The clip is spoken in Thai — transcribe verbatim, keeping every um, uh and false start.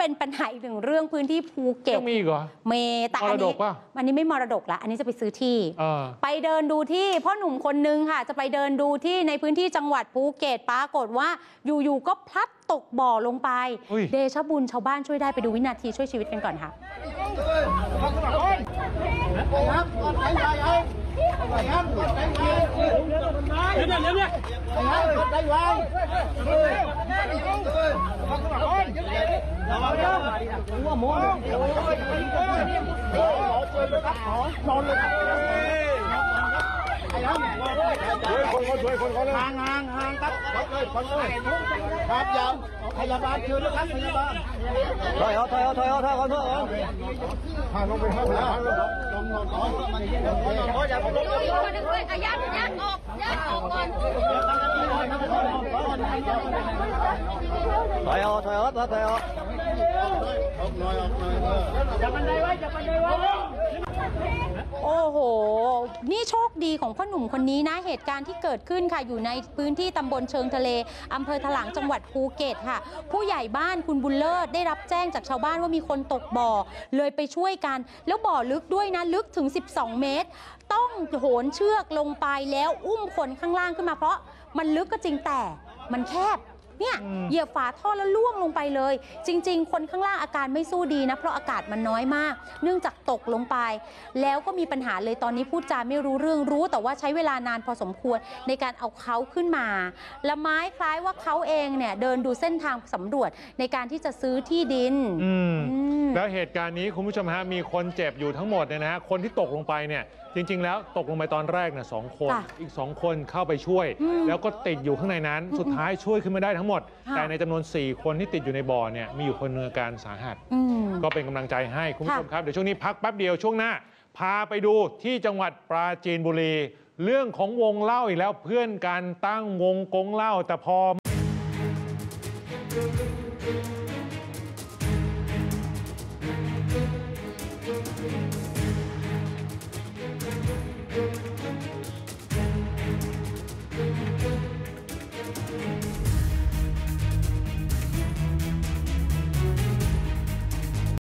เป็นปัญหาอีกหนึ่งเรื่องพื้นที่ภูเก็ตมีเหรอเมแต่อันนี้อันนี้ไม่มรดกละอันนี้จะไปซื้อที่ไปเดินดูที่พ่อหนุ่มคนนึงค่ะจะไปเดินดูที่ในพื้นที่จังหวัดภูเก็ตปรากฏว่าอยู่ๆก็พลัดตกบ่อลงไปเดชะบุญชาวบ้านช่วยได้ไปดูวินาทีช่วยชีวิตกันก่อนค่ะคนคนช่วยคนคนห่างห่างห่างครับคนเลยครับยาวพยาบาลเชิญนะครับพยาบาลถอยเอาถอยเอาถอยเอาถอยเอาถอยเอาห่างลงไปห้องแล้วลงนอนก่อนอย่าลงเลยยัดยัดออกยัดออกก่อนถอยเอาถอยเอาถอยเอาออกหน่อยออกหน่อยจับบันไดไว้จับบันไดไว้โอ้โหนี่โชคดีของพ่อหนุ่มคนนี้นะเหตุการณ์ที่เกิดขึ้นค่ะอยู่ในพื้นที่ตำบลเชิงทะเลอำเภอถลางจังหวัดภูเก็ตค่ะผู้ใหญ่บ้านคุณบุญเลิศได้รับแจ้งจากชาวบ้านว่ามีคนตกบ่อเลยไปช่วยกันแล้วบ่อลึกด้วยนะลึกถึงสิบสองเมตรต้องโหนเชือกลงไปแล้วอุ้มคนข้างล่างขึ้นมาเพราะมันลึกก็จริงแต่มันแคบเนี่ยเหยียบฝาท่อแล้วล่วงลงไปเลยจริงๆคนข้างล่างอาการไม่สู้ดีนะเพราะอากาศมันน้อยมากเนื่องจากตกลงไปแล้วก็มีปัญหาเลยตอนนี้พูดจาไม่รู้เรื่องรู้แต่ว่าใช้เวลานานพอสมควรในการเอาเขาขึ้นมาละไม้คล้ายว่าเขาเองเนี่ยเดินดูเส้นทางสำรวจในการที่จะซื้อที่ดินแล้วเหตุการณ์นี้คุณผู้ชมฮะมีคนเจ็บอยู่ทั้งหมดเนี่ยนะฮะคนที่ตกลงไปเนี่ยจริงๆแล้วตกลงไปตอนแรกเนี่ยสองคนอีกสองคนเข้าไปช่วยแล้วก็ติดอยู่ข้างในนั้นสุดท้ายช่วยขึ้นมาได้ทั้งหมดแต่ในจำนวนสี่คนที่ติดอยู่ในบ่อเนี่ยมีอยู่คนนึงอาการสาหัสก็เป็นกำลังใจให้คุณผู้ชมครับเดี๋ยวช่วงนี้พักแป๊บเดียวช่วงหน้าพาไปดูที่จังหวัดปราจีนบุรีเรื่องของวงเล่าอีกแล้วเพื่อนกันตั้งวงกงเล่าแต่พอ